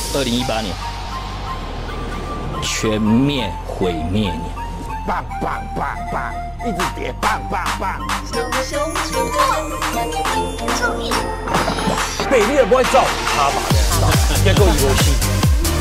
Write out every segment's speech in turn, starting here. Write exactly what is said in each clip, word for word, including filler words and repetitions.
二零一八年，全面毁灭年。 棒棒棒棒，一直跌，棒棒棒。 熊熊出没，注意！ 北你也不会走，他把的，结果以为是。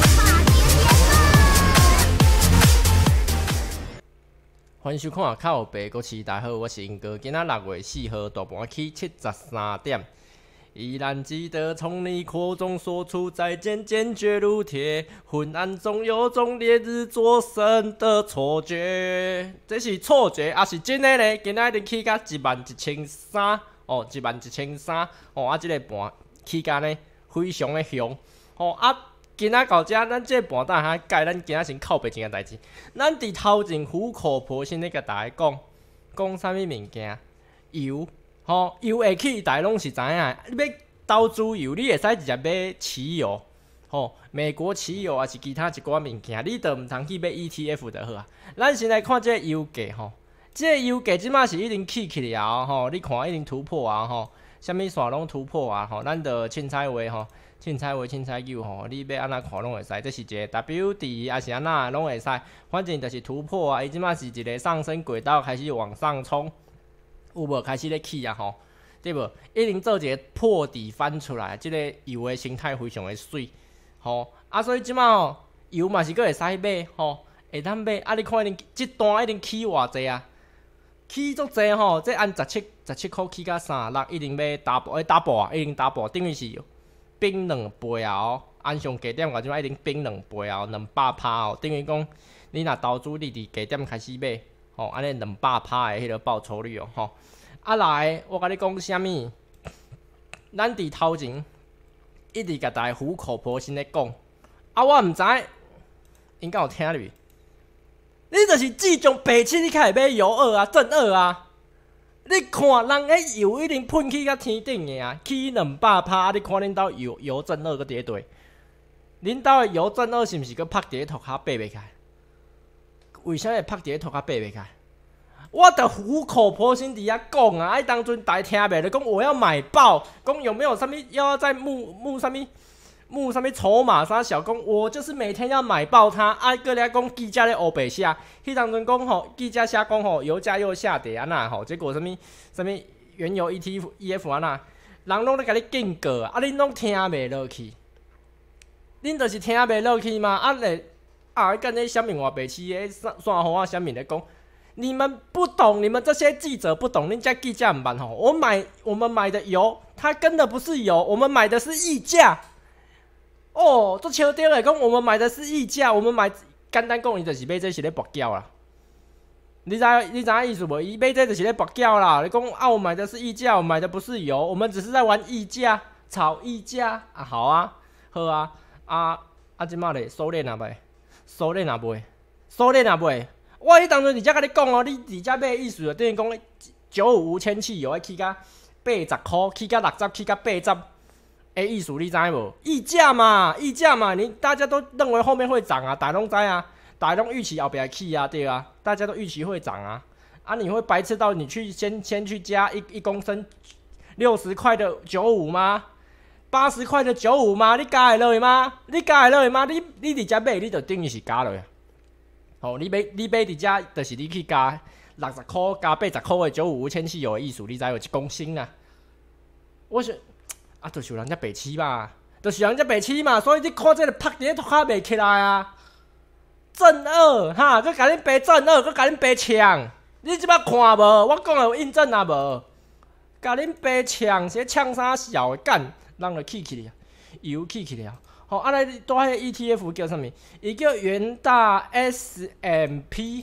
欢迎收看靠北国市，大家好，我是英哥。今仔六月四号大盘起七十三点，依然记得从你口中说出再见，坚决如铁。昏暗中有种烈日灼身的错觉，这是错觉还是真的呢？今仔日起到一万一千三哦，一万一千三哦，啊，这个盘起价呢非常的凶哦啊。今仔到这，咱这盘等下解，咱今仔先靠北一件代志。咱伫头前苦口婆心咧甲大家讲，讲啥物物件？油，吼、哦、油会起，大家拢是知影。你要投资油，你会使直接买期油，吼、哦、美国期油还是其他一寡物件，你着毋通去买 E T F 就好啊。咱先来看这个油价，吼、哦，这个油价即马是已经起起了，吼、哦，你看已经突破啊，吼、哦，啥物线拢突破啊，吼、哦，咱着凊彩话，吼。凊彩话凊彩油吼，你要安怎看拢会使，这是一个 W 值，还是安怎拢会使，反正就是突破啊！伊即马是一个上升轨道开始往上冲，有无开始咧起啊吼？对无？已经做一个破底翻出来，即、这个油的形态非常的水，吼啊！所以即马吼油嘛是阁会使买吼，会当买啊！你看已经即段已经起偌济啊，起足济吼，这按十七十七箍起到三十六，已经要 double 诶 double 啊，已经 double， 等于是。冰两倍啊！哦，按上低点，我即摆已经冰两倍啊，两百趴哦。等于讲，你若投资你伫低点开始买，吼、哦，安尼两百趴的迄个报酬率哦，吼、哦。啊来，我甲你讲啥物？咱伫头前一直甲大家苦口婆心咧讲，啊，我毋知应该有听入。你就是即种白痴，你开始买油二啊、正二啊。你看人迄油已经喷起到天顶的啊，起两百趴，你看恁兜油油正二个伫对，恁兜的油正二是毋是搁拍伫涂骹爬袂开？为啥会拍伫涂骹爬袂开？我得苦口婆心伫遐讲啊，哎，当阵大家听袂了，讲我要买爆，讲有没有啥物要在募募啥物？募啥物筹码啥小公，我就是每天要买爆它。啊，个咧讲记者咧黑白写，迄当阵讲吼，记者写讲吼，油价又下跌啊那吼，结果什物什物原油 E T F 啊那，人拢咧甲你警告啊，啊恁拢听袂落去，恁就是听袂落去嘛。啊咧啊，干那虾米话白痴诶，算算好啊，虾米咧讲？你们不懂，你们这些记者不懂，人家记者唔办吼。我买我们买的油，它跟的不是油，我们买的是溢价。哦，做笑对诶，讲我们买的是溢价，我们买简单讲，伊就是买这是咧博缴啦。你知你知影意思无？伊买这就是咧博缴啦。你讲啊，我买的是溢价，我买的不是油，我们只是在玩溢价，炒溢价啊，好啊，好啊，啊啊，即马咧收敛啊袂，收敛啊袂，收敛啊袂。我迄当阵直接甲你讲哦，你直接买意思就等于讲九五无铅汽油要起到八十箍，起到六十，起到八十。哎，意思你知无？溢价嘛，溢价嘛，你大家都认为后面会涨啊，大家拢知啊，大家拢预期后边起啊，对啊，大家都预期会涨啊，啊，你会白痴到你去先先去加一一公升六十块的九五吗？八十块的九五吗？你加会落去吗？你加会落去吗？你你直接买，你就等于是加落去。哦，你买你买直接就是你去加六十块加八十块的九五无铅汽油的意思，你知有一公升啊？我是。啊，就是有人家白痴嘛，就是有人家白痴嘛，所以你看这个拍伫涂骹袂起来啊。正二哈，佮甲恁爬正二，佮甲恁爬呛，你即摆看无？我讲的有印证啊无？甲恁爬呛，是呛啥小的干，人就起起了，油起起了。吼、哦，啊来拄迄 E T F 叫啥物？伊叫元大 S and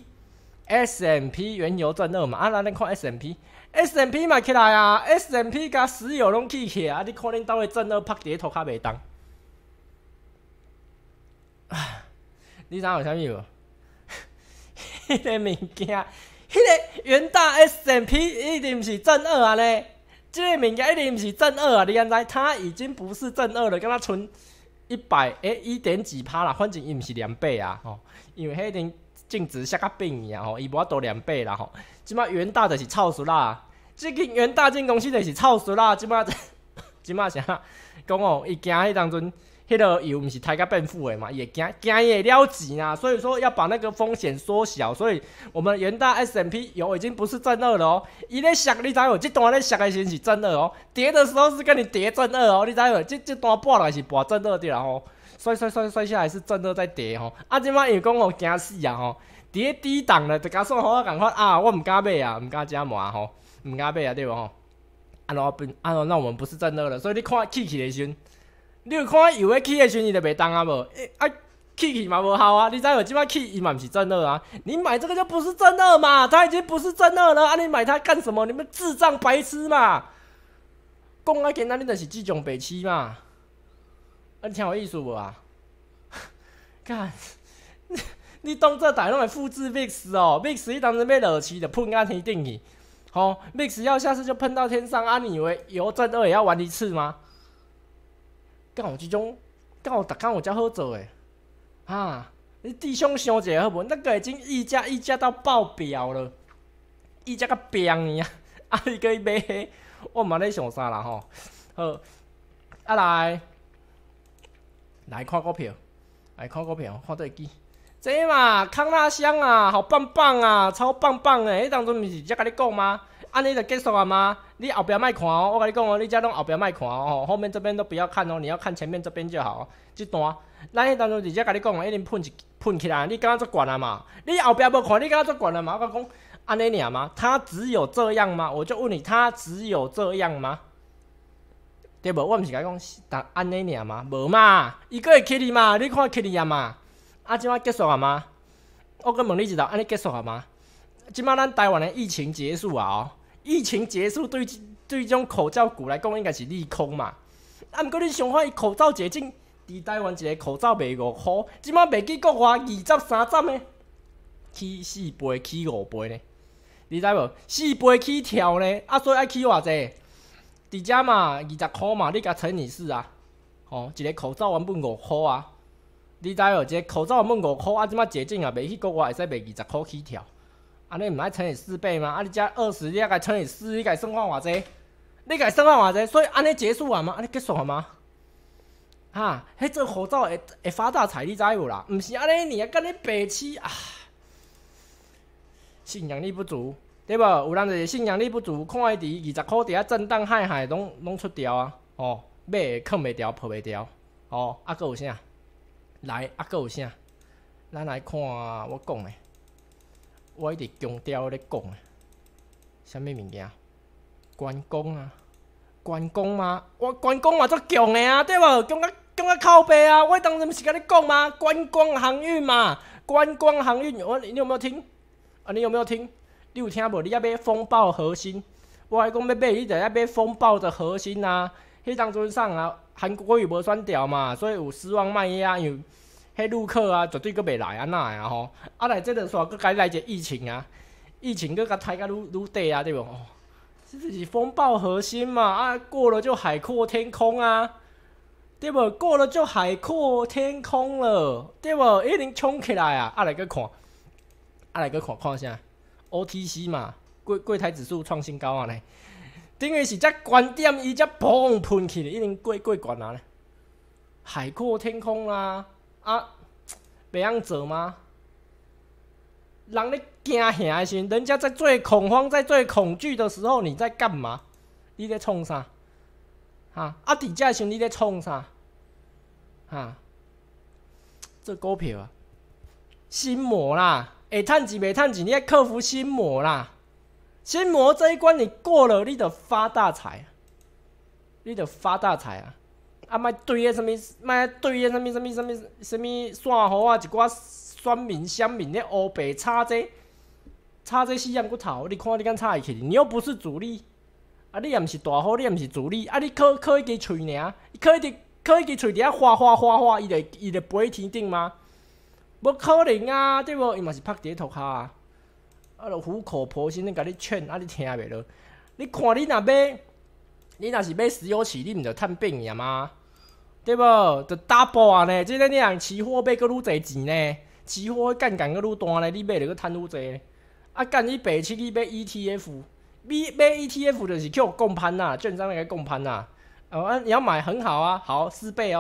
P，S and P 原油正二嘛。啊，咱看 S and P。S and P 嘛起来啊 ，S and P 甲石油拢起起啊！你看恁兜的正二拍伫涂骹袂动，你知影有啥物无？迄个物件，迄个元大 S and P 一定是正二啊呢？这个物件一定是正二啊！你安知？它已经不是正二了，跟它存一百诶一点几趴啦，反正伊毋是两倍啊！吼，因为迄定净值下较变啊！吼，伊无法度两倍啦！吼。即摆元大就是臭俗啦，即个元大间公司就是臭俗啦。即摆即摆啥讲哦？伊惊迄当阵迄个油不是抬甲变负的嘛，也惊惊也了钱啊，所以说要把那个风险缩小，所以我们元大 S and P 油已经不是正二了哦，伊咧下你知有？这段咧下的时是正二哦，跌的时候是跟你跌正二哦，你知有？这这段拨来是拨正二对啦吼，摔摔摔摔下来是正二在跌吼，啊即摆因为讲吼惊死啊吼，跌低档了就甲算好啊，赶快啊，我唔敢买啊，唔敢加码吼，唔敢买啊对无吼？啊喏不啊喏，那我们不是正二了，所以你看起起的时阵。你有看油的起的时阵，伊就袂动啊无？欸、啊，起起嘛无效啊！你知无？即摆起伊嘛不是正二啊！你买这个就不是正二嘛，它已经不是正二了啊！你买它干什么？你们智障白痴嘛！讲啊简单，你就是这种白痴嘛！啊，你听有意思无啊？干，你当这台拢会复制 V I X 哦 ，V I X 伊当时要落去就喷到天顶去，吼、哦、，V I X 要下次就喷到天上啊！你以为油正二也要玩一次吗？干有这种，干有逐工有遮好做诶，啊！你弟兄想一下好无？那个已经溢价溢价到爆表了，溢价到病去啊！啊，你可以买迄，我嘛咧想啥啦吼？好，啊来，来看股票，来看股票，看对记。这嘛，康纳香啊，好棒棒啊，超棒棒诶！迄当初毋是才甲你讲吗？安尼就结束了吗？你后边卖看哦，我跟你讲哦，你这拢后边卖看哦，后面这边都不要看哦，你要看前面这边就好。这段，咱迄当初直接跟你讲，一定喷一喷起来，你刚刚做管了嘛？你后边无看，你刚刚做管了嘛？我讲安尼尔吗？他只有这样吗？我就问你，他只有这样吗？对不？我毋是甲你讲，但安尼尔吗？无嘛，伊个会起哩嘛？你看起哩啊嘛？啊，即摆结束了吗？我搁问你一道，安尼结束了吗？即摆咱台湾的疫情结束啊哦。疫情结束对对这种口罩股来讲应该是利空嘛，啊，毋过你想看伊口罩解禁，伫台湾一个口罩卖五箍，即摆卖去国外二十三站呢，起四倍起五倍呢，你知无？四倍起跳呢，啊，所以爱起偌济？伫遮嘛二十箍嘛，你甲乘以四啊，吼、哦，一个口罩原本五箍啊，你知无？一个口罩原本五箍，啊，即摆解禁啊，卖去国外会使卖二十箍起跳。啊，你唔爱乘以四倍吗？啊，你加二十，你要甲乘以四，你甲算看偌济？你甲算看偌济？所以安尼结束啊吗？安尼结束啊吗？哈，迄做口罩会会发大财，你知无啦？唔是安尼，你啊，跟你白痴啊！信仰力不足，对无？有人就是信仰力不足，看伊伫二十箍伫遐震荡害害，拢拢出掉啊！哦，买会藏袂掉，抱袂掉。哦，啊，搁有啥？来，啊，搁有啥？咱来看我讲诶。我一直强调咧讲啊，啥物物件？关公啊，关公吗？我关公嘛足强的啊，对无？强啊强啊靠背啊！我当时毋是甲你讲吗？观光航运嘛，观光航运，我你有没有听？啊，你有没有听？你有听无？你要买风暴核心，我还讲要买，你就要买风暴的核心啊！迄当阵上啊，韩国语无选调嘛，所以有失望卖压，因为。迄陆客啊，绝对阁袂来安那啊吼！啊来这个煞阁该来一个疫情啊，疫情阁甲抬甲愈愈低啊，对无？哦，这是风暴核心嘛啊，过了就海阔天空啊，对无？过了就海阔天空了，对无？一定冲起来啊！啊来阁看，啊来阁看看啥 ？O T C 嘛，柜柜台指数创新高啊嘞！等于是只观点，伊只砰喷起来，一定过过悬啊嘞！海阔天空啦！啊，袂晓做吗？人咧惊吓的时候，人家在最恐慌、在最恐惧的时候，你在干嘛？你在创啥？哈啊！底价时你在创啥？哈，这股票啊，心魔啦，会趁钱袂趁钱，你要克服心魔啦。心魔这一关你过了，你就发大财，你就发大财啊！啊，莫对个什么，莫对个什么什么什么什么散户啊，一寡选民、乡民咧乌白炒这，炒这四样骨头，你看你敢炒会起？你又不是主力，啊，你也毋是大户，你也毋是主力，啊，你靠靠一支喙尔，靠一支靠一支喙伫遐哗哗哗哗，伊就伊就飞天顶吗？无可能啊，对无？伊嘛是拍伫涂骹啊，啊，就苦口婆心咧甲你劝，啊，你听袂落？你看你若买。你若是买石油气，你毋就趁饼呀吗？对无？就 double 啊呢！即个你人期货买阁愈侪钱呢？期货杠杆阁愈大呢？你买就阁趁愈侪。啊，干你白痴去买 E T F， 买买 E T F 就是去共盘呐，券商那个共盘呐。哦，啊，你要买很好啊，好四倍哦。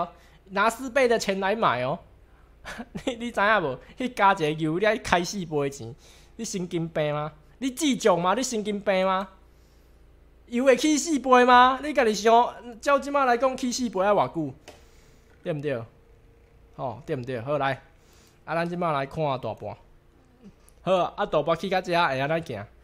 拿四倍的钱来买哦。你你知影无？迄加一个油，你爱开四倍钱，你神经病吗？你智障吗？你神经病吗？油会起四倍吗？你家己想，照即马来讲，起四倍要偌久？对毋对？吼，对毋对？好来，啊，咱即马来看大盘。好啊，大盘起到遮会安怎行？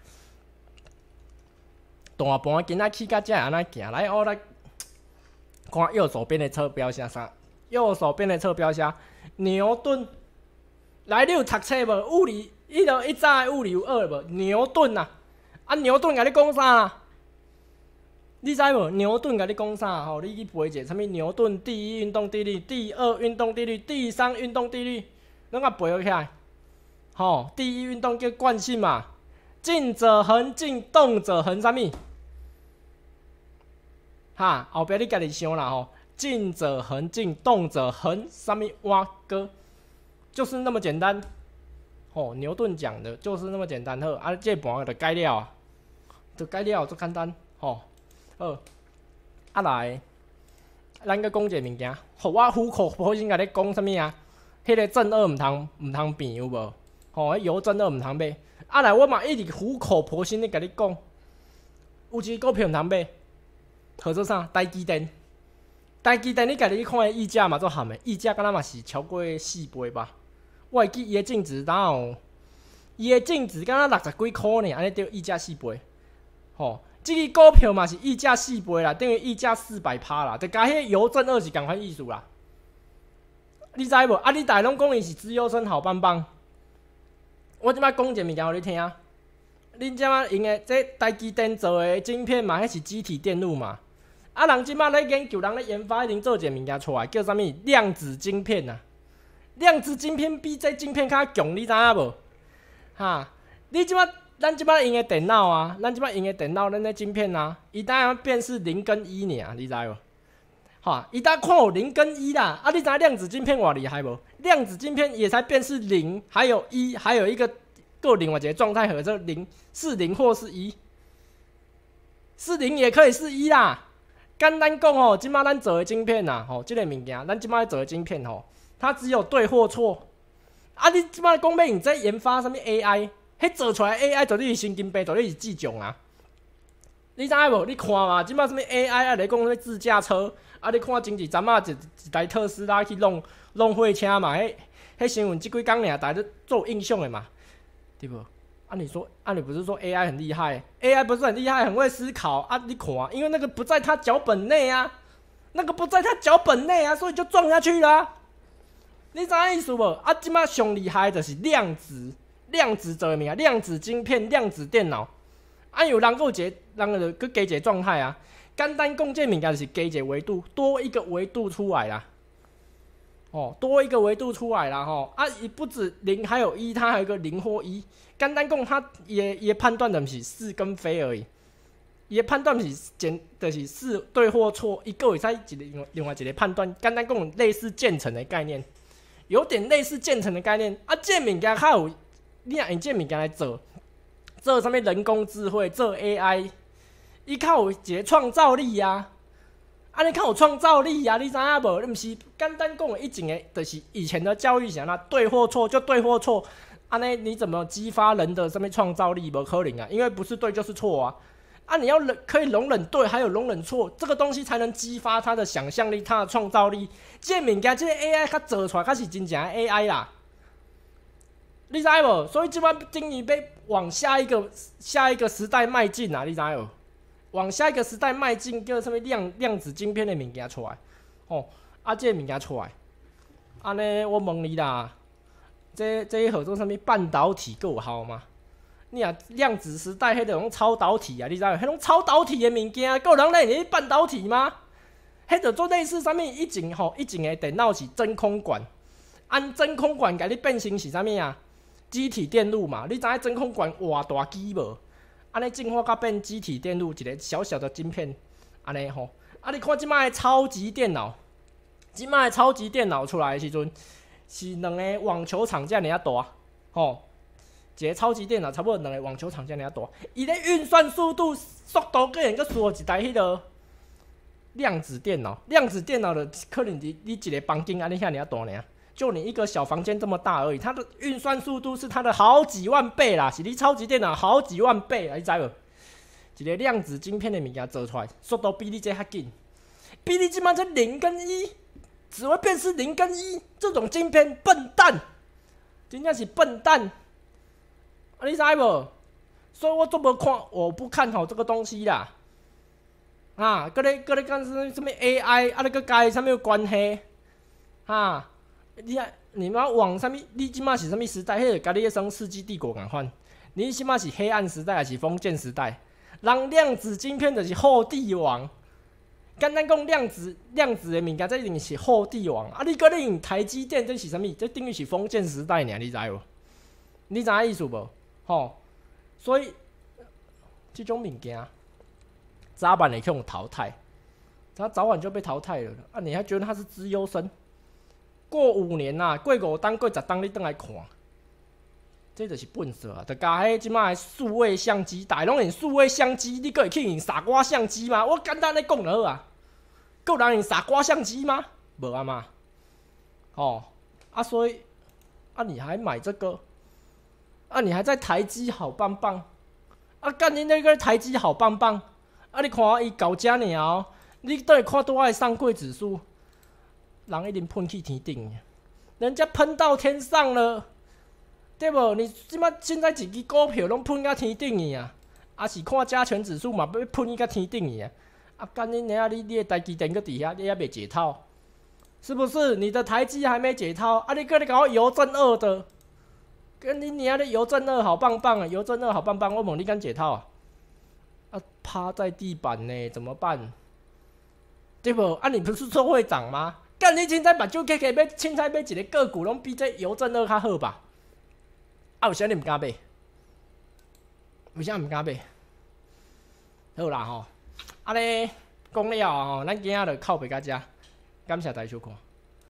大盘今仔起到遮会安怎行？来，我来看右手边的侧标写啥？右手边的侧标写牛顿。来，你有读册无？物理，迄个一早的物理有学无？牛顿啊，啊，牛顿甲你讲啥啊？你知无？牛顿甲你讲啥？吼，你去背一下，啥物牛顿第一运动定律、第二运动定律、第三运动定律，拢甲背起来。吼，第一运动叫惯性嘛，静者恒静，动者恒啥物？哈，后壁你家己想啦吼，静者恒静，动者恒啥物？蛙哥，就是那么简单。吼，牛顿讲的就是那么简单。好，啊，这盘就改了啊，就改了，足简单。吼。好，啊来，咱个讲一个物件，互我苦口婆心甲你讲啥物啊？迄个正二毋通毋通变有无？吼，迄油正二毋通买。啊来，我嘛一直苦口婆心的甲你讲，有一个股票毋通买，号做啥？台积电。台积电你家己去看伊溢价嘛做含的，溢价敢若嘛是超过四倍吧？我会记伊的净值哪有？伊的净值敢若六十几箍呢，安尼对溢价四倍，吼。即个股票嘛是溢价四倍啦，等于溢价四百趴啦，就甲迄邮政二是共款意思啦。你知无？啊，你大拢讲伊是资优生好棒棒。我即摆讲一个物件互你听。恁即摆用的这台积电做的晶片嘛，迄是机体电路嘛。啊，人即摆咧研究，人咧研发，已经做一个物件出来，叫啥物？量子晶片啊。量子晶片比这晶片较强，你知影无？哈，你即摆。咱即摆用的电脑啊，咱即摆用的电脑，咱的晶片啊，伊当然变是零跟一尔，你知无？哈，伊当看有零跟一啦。啊，你知量子晶片偌厉害无？量子晶片也才变是零，还有一，还有一个各另外一个状态和这零是零或是一，是零也可以是一啦。简单讲吼，即摆咱做的晶片呐，吼，即个物件，咱即摆做的晶片吼，它只有对或错。啊，你即摆讲要用在研发啥物 A I？迄做出来 A I 绝对是神经病，绝对是智障啊！你知影无？你看嘛，即摆什么 A I 啊，来讲什么自驾车，啊，你看前一阵仔一一台特斯拉去弄弄货车嘛，迄迄新闻即几工尔，大家做印象的嘛，对不？啊，你说，啊，你不是说 A I 很厉害 ？A I 不是很厉害，很会思考啊？你看，因为那个不在他脚本内啊，那个不在他脚本内啊，所以就撞下去了、啊。你知影意思无？啊，即摆上厉害的就是量子。量子做物啊，量子晶片、量子电脑，啊有人有一个，人就去加一个状态啊。简单讲，这物件就是加一个维度，多一个维度出来啦。哦，多一个维度出来啦吼。啊，伊不止零，还有一，它还有一个零或一。简单讲，它也也判断的是是跟非而已。伊判断是简，就是是对或错，一个会使一个另外一个判断。简单讲，类似渐层的概念，有点类似渐层的概念。啊，这物件较有。你若用这物件来做，做啥物人工智慧，做 A I， 伊较有一个创造力啊！啊，你较有创造力啊！你知影无？你毋是简单讲的以前的，就是以前的教育是安那对或错就对或错，安尼你怎么激发人的什么创造力？无可能啊！因为不是对就是错啊！啊，你要忍可以容忍对，还有容忍错，这个东西才能激发他的想象力，他的创造力。这物件，这个 A I 较做出来，较是真正的 A I 啦。你知无？所以即摆等于要往下一个下一个时代迈进啊！你知无？往下一个时代迈进，叫什么量量子晶片的物件出来，哦，啊，这物件出来，安尼我问你啦，这这号做啥物半导体够有效吗？你啊，量子时代迄种超导体啊，你知无？迄种超导体的物件，够人来你半导体吗？迄就做类似啥物？以前吼，以前的电脑是真空管，按真空管甲你变成是啥物啊？机体电路嘛，你知影真空管偌大机无？安尼进化到变机体电路，一个小小的晶片，安尼吼。啊，你看即摆的超级电脑，即摆的超级电脑出来的时阵，是两个网球场这样大，吼。一个超级电脑差不多两个网球场这样大，伊咧运算速度、速度竟然阁输一台迄个量子电脑，量子电脑的可能你你一个房间安尼遐尔大呢，就你一个小房间这么大而已，它的运算速度是它的好几万倍啦，是你超级电脑好几万倍啦，你知无？一个量子晶片的物件做出来，速度比你这还紧，比你即马这零跟一，只会辨识零跟一，这种晶片笨蛋，真正是笨蛋，啊你知无？所以我做不看，我不看好这个东西啦。啊，搁咧搁咧讲什么什么 A I， 啊，那个跟什么有关系？啊，你啊，你妈往什么？你即马是什么时代？迄个甲你迄生世纪帝国共款。你即马是黑暗时代还是封建时代？人量子晶片就是后帝王。简单讲，量子量子的物件，这一定是后帝王。啊，你搁咧用台积电，这是什么？这等于是封建时代呢？你知无？你知影意思无？吼。所以，这种物件早晚会去用淘汰，它早晚就被淘汰了。啊，你还觉得它是资优生？过五年呐、啊，过五档、过十档，你倒来看，这就是笨色啊！就加迄即摆数位相机，大拢用数位相机，你搁会去用傻瓜相机吗？我简单咧讲就好啊。够人用傻瓜相机吗？无啊嘛。哦，啊，所以啊，你还买这个？啊！你还在台积好棒棒，啊！干你那个台积好棒棒，啊！你看伊搞遮尔哦，你倒会看多爱上柜指数，人一定喷去天顶，人家喷到天上了，对不？你即摆现在一支股票拢喷到天顶去啊，啊是看加权指数嘛，要喷去到天顶去啊！啊！干你娘！你你的台积电搁底下，你还没解套，是不是？你的台积还没解套，啊！你搁咧搞邮政二的。跟你娘的邮政二好棒棒啊！邮政二好棒棒，我问你敢解套啊？啊，趴在地板呢，怎么办？对不？啊，你不是做会长吗？干你凊彩目睭 K K 买，凊彩买一个个股，拢比这邮政二较好吧？啊，为啥你唔敢买？为啥唔敢买？好啦吼，啊咧讲了吼，咱今仔就靠北到遮，感谢大家收看。